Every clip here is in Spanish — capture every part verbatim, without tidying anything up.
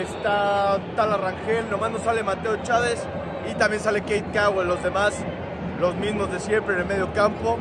está Tala Rangel, nomás no sale Mateo Chávez y también sale Kate Cowell, los demás los mismos de siempre en el medio campo.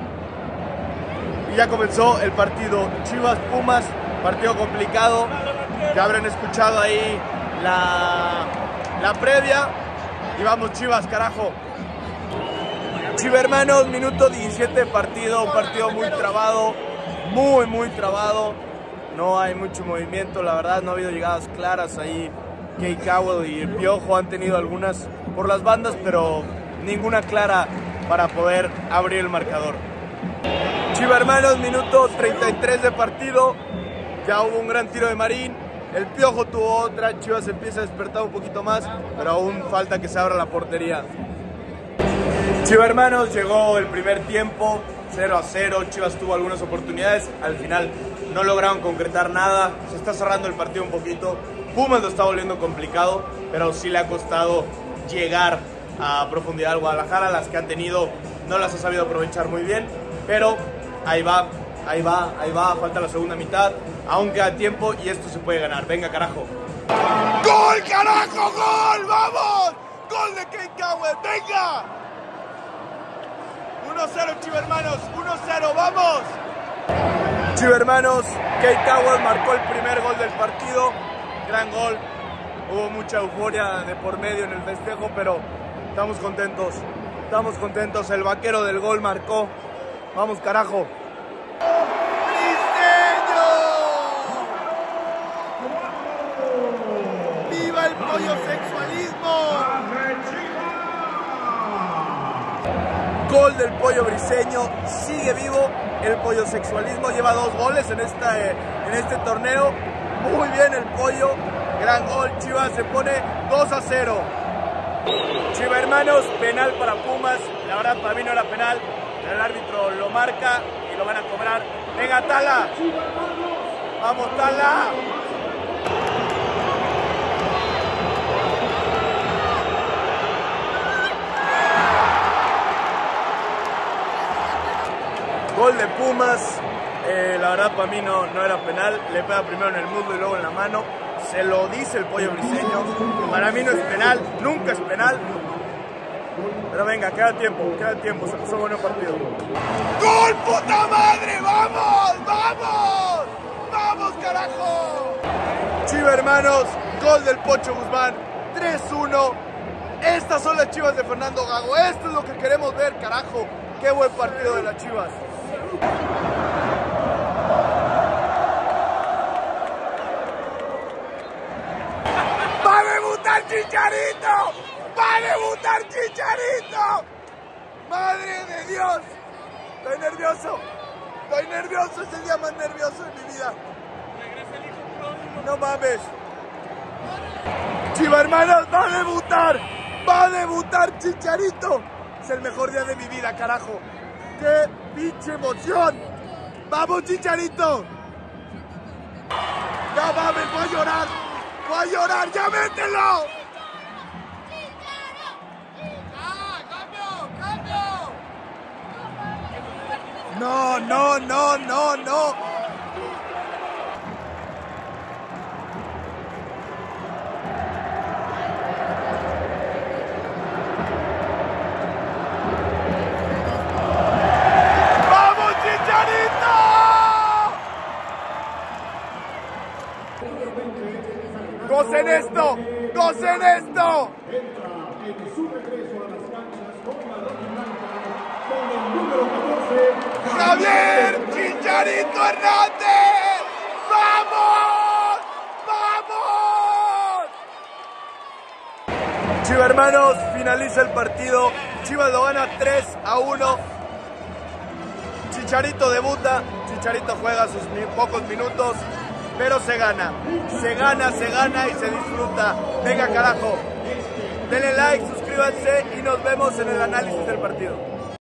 Y ya comenzó el partido Chivas Pumas, partido complicado, ya habrán escuchado ahí la, la previa y vamos Chivas, carajo. Chivermanos, minuto diecisiete de partido, un partido muy trabado, muy muy trabado, no hay mucho movimiento, la verdad no ha habido llegadas claras ahí. Kate Cowell y el Piojo han tenido algunas por las bandas, pero ninguna clara para poder abrir el marcador. Chivermanos, minuto treinta y tres de partido, ya hubo un gran tiro de Marín, el Piojo tuvo otra, Chivas empieza a despertar un poquito más, pero aún falta que se abra la portería. Chivermanos, llegó el primer tiempo, cero a cero, Chivas tuvo algunas oportunidades, al final no lograron concretar nada, se está cerrando el partido un poquito, Pumas lo está volviendo complicado, pero sí le ha costado llegar a profundidad al Guadalajara, las que han tenido no las ha sabido aprovechar muy bien, pero ahí va, ahí va, ahí va, falta la segunda mitad, aún queda tiempo y esto se puede ganar, venga carajo. ¡Gol, carajo, gol! ¡Vamos! ¡Gol de Kate Cowell, venga! uno cero Chivermanos, uno cero, ¡vamos! Chivermanos, Kate Cowell marcó el primer gol del partido, gran gol, hubo mucha euforia de por medio en el festejo, pero estamos contentos, estamos contentos, el vaquero del gol marcó, vamos carajo. ¡Briseño! ¡Viva el pollo sexualismo! Gol del Pollo Briseño, sigue vivo el pollo sexualismo, lleva dos goles en, esta, en este torneo, muy bien el Pollo, gran gol, Chivas se pone dos a cero. Chivermanos, penal para Pumas, la verdad para mí no era penal, pero el árbitro lo marca y lo van a cobrar. Venga Tala, vamos Tala. Gol de Pumas, eh, la verdad para mí no, no era penal, le pega primero en el muslo y luego en la mano, se lo dice el Pollo Briseño, para mí no es penal, nunca es penal, pero venga, queda tiempo, queda tiempo, se puso bueno el partido. ¡Gol, puta madre! ¡Vamos! ¡Vamos! ¡Vamos, carajo! Chivermanos, gol del Pocho Guzmán, tres uno, estas son las Chivas de Fernando Gago, esto es lo que queremos ver, carajo, qué buen partido de las Chivas. ¡Va a debutar Chicharito! ¡Va a debutar Chicharito! ¡Madre de Dios! Estoy nervioso. Estoy nervioso. Es el día más nervioso de mi vida. No mames. Chivermanos, va a debutar. Va a debutar Chicharito. Es el mejor día de mi vida, carajo. ¡Qué pinche emoción! ¡Vamos, Chicharito! ¡No mames, voy a llorar! ¡Voy a llorar! ¡Ya mételo! No, no, no, no, no. ¡Gocen esto! ¡Gocen esto! ¡Javier Chicharito Hernández! ¡Vamos! ¡Vamos! Chivermanos, finaliza el partido. Chivas lo gana tres a uno. Chicharito debuta. Chicharito juega sus pocos minutos. Pero se gana, se gana, se gana y se disfruta. Venga carajo, denle like, suscríbanse y nos vemos en el análisis del partido.